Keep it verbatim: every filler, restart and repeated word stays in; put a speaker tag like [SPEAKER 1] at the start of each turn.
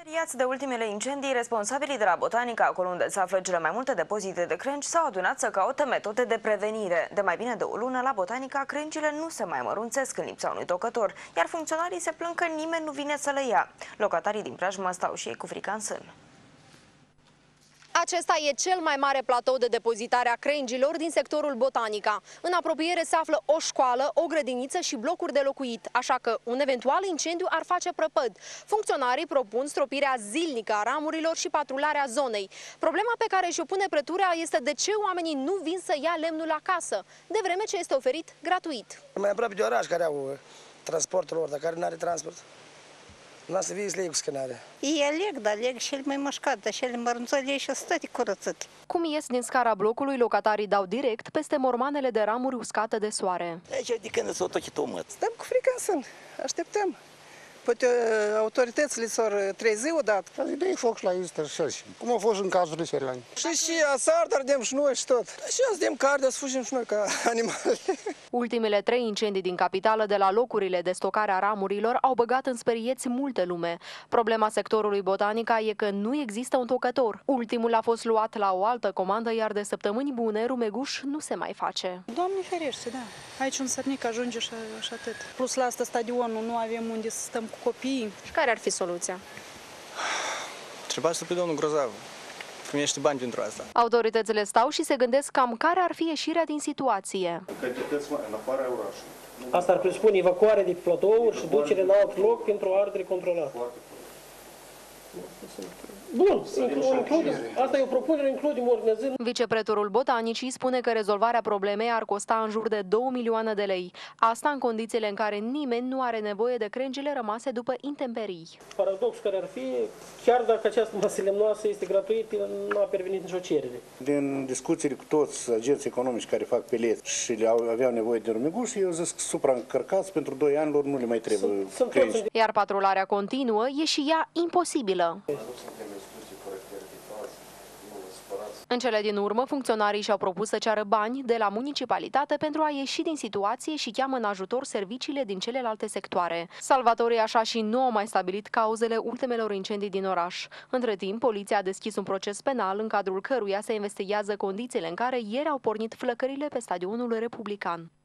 [SPEAKER 1] Speriați de ultimele incendii, responsabilii de la Botanica, acolo unde se află cele mai multe depozite de crengi, s-au adunat să caute metode de prevenire. De mai bine de o lună, la Botanica, crengile nu se mai mărunțesc în lipsa unui tocător, iar funcționarii se plâng că nimeni nu vine să le ia. Locatarii din preajmă stau și ei cu frica în sân.
[SPEAKER 2] Acesta e cel mai mare platou de depozitare a crengilor din sectorul Botanica. În apropiere se află o școală, o grădiniță și blocuri de locuit, așa că un eventual incendiu ar face prăpăd. Funcționarii propun stropirea zilnică a ramurilor și patrularea zonei. Problema pe care și-o pune prătura este de ce oamenii nu vin să ia lemnul acasă, de vreme ce este oferit gratuit.
[SPEAKER 3] Mai aproape de oraș care au transportul lor, dar care nu are transport. Nu să vii să le iei cu scânare.
[SPEAKER 4] Ei aleg, dar aleg cele mai mușcate, cele mărunțăle și stăte curățite.
[SPEAKER 2] Cum ies din scara blocului, locatarii dau direct peste mormanele de ramuri uscate de soare.
[SPEAKER 5] Aici de când s-o tochitomăt.
[SPEAKER 3] Stăm cu frica în sân, așteptăm. Poate autoritățile s-au trezit odată.
[SPEAKER 6] Dar dă-i foc și la Easter și cum a fost în cazurile celelalte.
[SPEAKER 3] Și și asar, dar dăm și noi și tot. Și azi dăm cardea să fugim și noi ca animale.
[SPEAKER 2] Ultimele trei incendii din capitală de la locurile de stocare a ramurilor au băgat în sperieți multe lume. Problema sectorului Botanica e că nu există un tocător. Ultimul a fost luat la o altă comandă, iar de săptămâni bune rumeguș nu se mai face.
[SPEAKER 7] Doamne ferește, da. Aici un sărnic ajunge și, și atât. Plus la asta stadionul, nu avem unde să stăm cu copiii.
[SPEAKER 2] Și care ar fi soluția?
[SPEAKER 8] Treba să pe domnul Grozav. Primește bani pentru asta.
[SPEAKER 2] Autoritățile stau și se gândesc cam care ar fi ieșirea din situație.
[SPEAKER 9] Cantități în afara orașului.
[SPEAKER 10] Asta ar presupune evacuare de platouri și ducere în alt loc pentru a ardere controlat. Bun, includem, asta e o propunere, includem ordinea zi.
[SPEAKER 2] Vicepretorul Botanicii spune că rezolvarea problemei ar costa în jur de două milioane de lei. Asta în condițiile în care nimeni nu are nevoie de crengile rămase după intemperii.
[SPEAKER 10] Paradoxul care ar fi, chiar dacă această masă lemnoasă este gratuită, nu a pervenit nicio cerere.
[SPEAKER 6] Din discuțiile cu toți agenții economici care fac peleți și le aveau nevoie de rumeguș, eu zic că supraîncărcați pentru doi ani lor nu le mai trebuie crengi.
[SPEAKER 2] Iar patrularea continuă e și ea imposibilă. În cele din urmă, funcționarii și-au propus să ceară bani de la municipalitate pentru a ieși din situație și cheamă în ajutor serviciile din celelalte sectoare. Salvatorii așa și nu au mai stabilit cauzele ultimelor incendii din oraș. Între timp, poliția a deschis un proces penal în cadrul căruia se investigează condițiile în care ieri au pornit flăcările pe stadionul Republican.